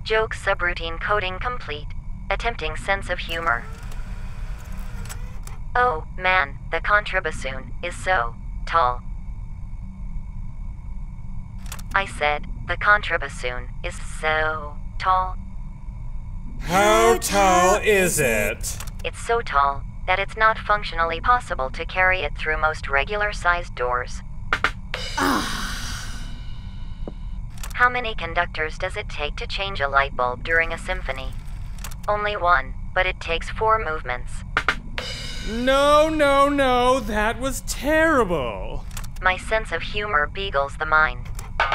Joke subroutine coding complete. Attempting sense of humor. Oh, man, the contrabassoon is so tall. I said, the contrabassoon is so tall. How tall is it? It's so tall that it's not functionally possible to carry it through most regular-sized doors. How many conductors does it take to change a light bulb during a symphony? Only one, but it takes 4 movements. No, no, no, that was terrible. My sense of humor beagles the mind.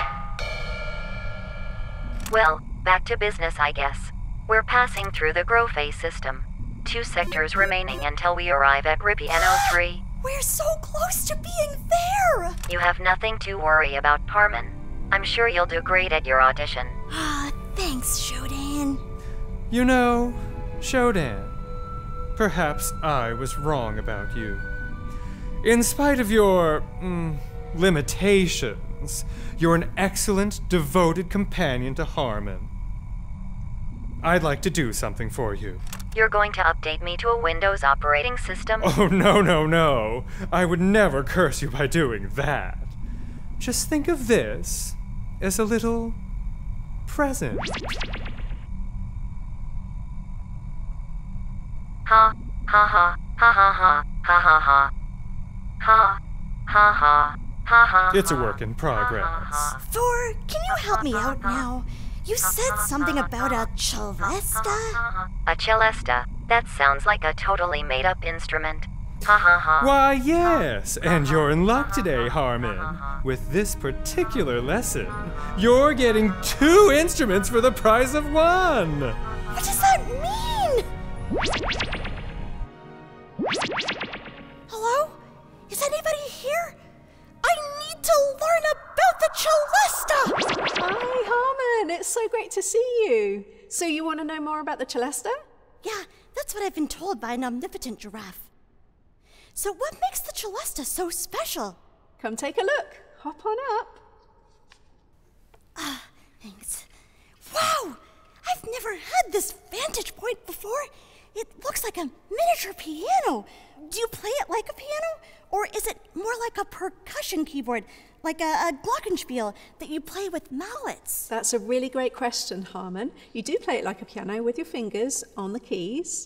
Well, back to business, I guess. We're passing through the Grove system. 2 sectors remaining until we arrive at Ripiano 3. We're so close to being there! You have nothing to worry about, Harmon. I'm sure you'll do great at your audition. Thanks, Shodan. You know, Shodan, perhaps I was wrong about you. In spite of your, limitations, you're an excellent, devoted companion to Harmon. I'd like to do something for you. You're going to update me to a Windows operating system? Oh, no, no, no. I would never curse you by doing that. Just think of this as a little present. Ha, ha, ha, ha, ha, ha, ha, ha, ha. Ha, ha, ha, ha, ha. It's a work in progress. Thor, can you help me out now? You said something about a Celesta? A Celesta? That sounds like a totally made-up instrument. Ha ha ha. Why, yes, and you're in luck today, Harmon. With this particular lesson, you're getting 2 instruments for the price of 1. What does that mean? Hello? Is anybody here? I need to learn about the Celesta! Hi, Harmon. It's so great to see you. So you want to know more about the Celesta? Yeah, that's what I've been told by an omnipotent giraffe. So what makes the Celesta so special? Come take a look. Hop on up. Thanks. Wow! I've never had this vantage point before. It looks like a miniature piano. Do you play it like a piano? Or is it more like a percussion keyboard, like a glockenspiel that you play with mallets? That's a really great question, Harmon. You do play it like a piano with your fingers on the keys.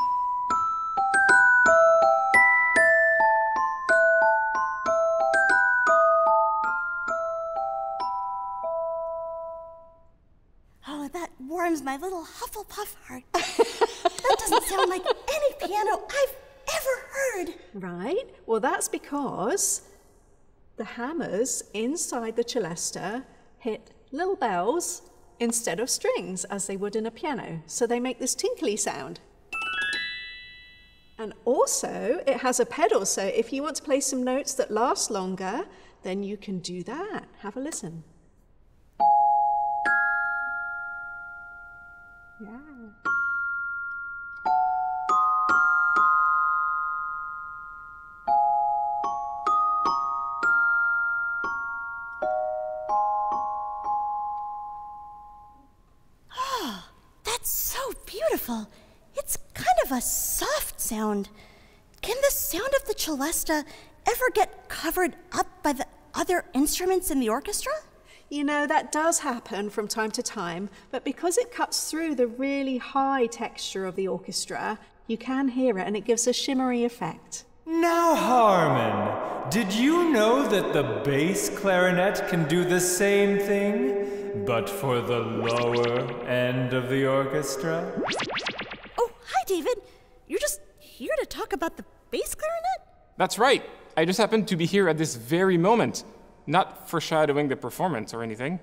Oh, that warms my little Hufflepuff heart. That doesn't sound like any piano I've ever heard. Right. Well, that's because the hammers inside the Celesta hit little bells instead of strings, as they would in a piano. So they make this tinkly sound. And also, it has a pedal, so if you want to play some notes that last longer, then you can do that. Have a listen. Yeah. Oh, that's so beautiful. It's kind of a soft sound. Can the sound of the Celesta ever get covered up by the other instruments in the orchestra? You know, that does happen from time to time, but because it cuts through the really high texture of the orchestra, you can hear it and it gives a shimmery effect. Now, Harmon, did you know that the bass clarinet can do the same thing, but for the lower end of the orchestra? Oh, hi, David. You're just here to talk about the bass clarinet? That's right. I just happened to be here at this very moment. Not foreshadowing the performance or anything.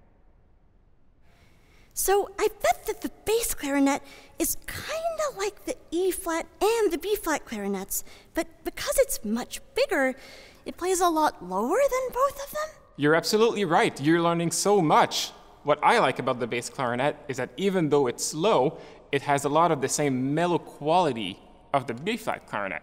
So I bet that the bass clarinet is kind of like the E-flat and the B-flat clarinets, but because it's much bigger, it plays a lot lower than both of them? You're absolutely right. You're learning so much. What I like about the bass clarinet is that even though it's slow, it has a lot of the same mellow quality of the B-flat clarinet.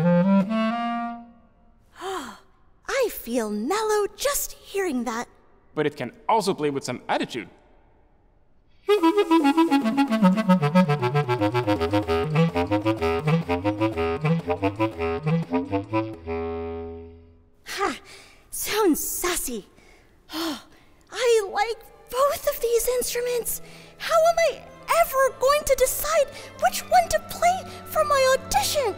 I feel mellow just hearing that. but it can also play with some attitude. Ha! Sounds sassy. Oh, I like both of these instruments. How am I ever going to decide which one to play for my audition?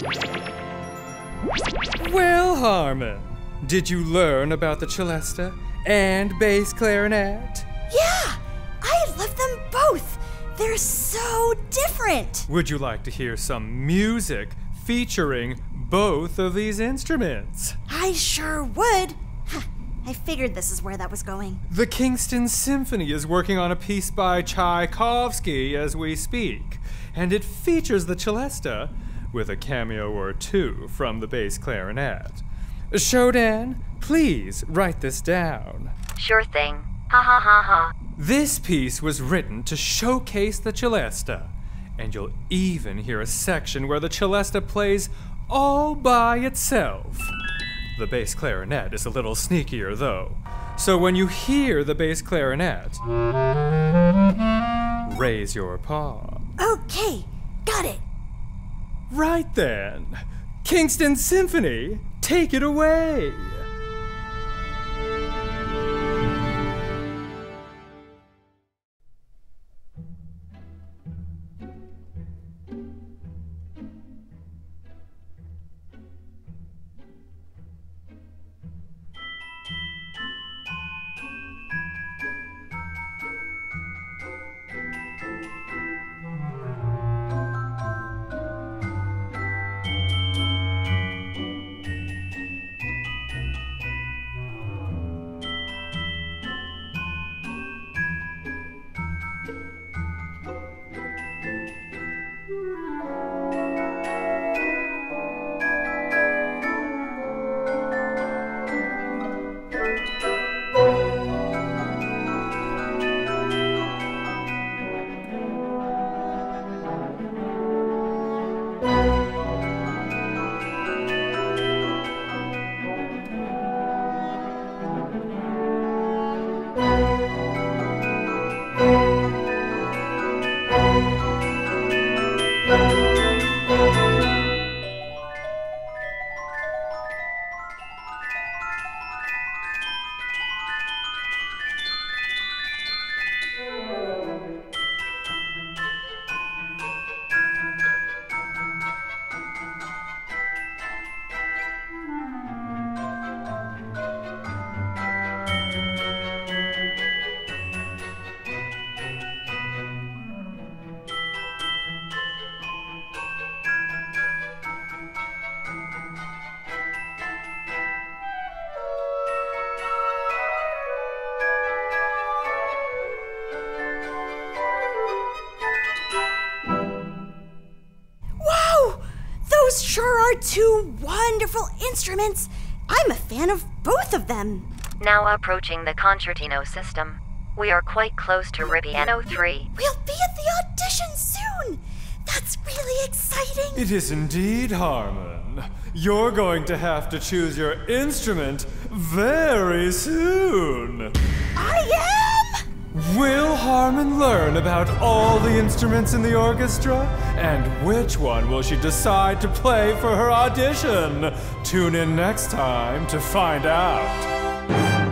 Well, Harmon, did you learn about the Celesta and bass clarinet? Yeah, I love them both. They're so different. Would you like to hear some music featuring both of these instruments? I sure would. I figured this is where that was going. The Kingston Symphony is working on a piece by Tchaikovsky as we speak, and it features the Celesta with a cameo or two from the bass clarinet. Shodan, please write this down. Sure thing. Ha ha ha ha. This piece was written to showcase the Celesta, and you'll even hear a section where the Celesta plays all by itself. The bass clarinet is a little sneakier though, so when you hear the bass clarinet, raise your paw. Okay, got it. Right then, Kingston Symphony, take it away. Those sure are two wonderful instruments. I'm a fan of both of them. Now approaching the concertino system. We are quite close to Ripiano 3. We'll be at the audition soon. That's really exciting. It is indeed, Harmon. You're going to have to choose your instrument very soon. I am? Will Harmon learn about all the instruments in the orchestra? And which one will she decide to play for her audition? Tune in next time to find out.